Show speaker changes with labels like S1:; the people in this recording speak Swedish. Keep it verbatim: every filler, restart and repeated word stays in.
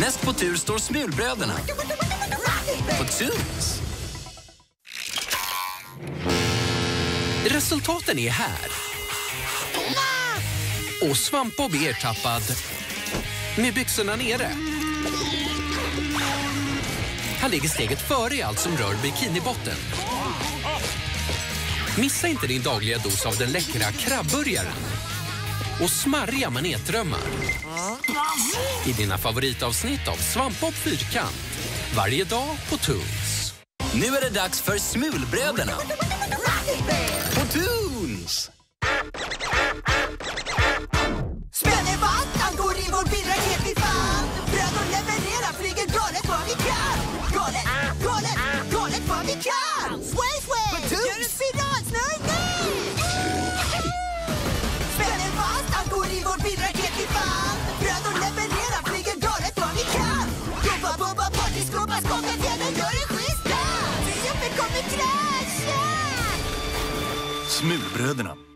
S1: Näst på tur står Smulbröderna. På Toons. Resultaten är här. Och Svampbob är ertappad med byxorna nere. Han ligger steget före i allt som rör bikinibotten. Missa inte din dagliga dos av den läckra krabburgaren och smarriga manetrömmar i dina favoritavsnitt av Svampbob Fyrkant varje dag på Toons. Nu är det dags för Smulbröderna på Toons.
S2: Spänner vantan, går i vår bilraket vid fan. Bröder levererar, flyger galet vad vi kan. Galet, galet, galet vad vi kan. Sway, sway, gör en spiralsnurr nu. Spänner vantan, går i vår bilraket vid fan. Bröder levererar, flyger galet vad vi kan. Jobba, bobba, party, skåpa, skaka, fjällen, gör en schysst dans. Vi kommer krascha.
S3: Smulbröderna.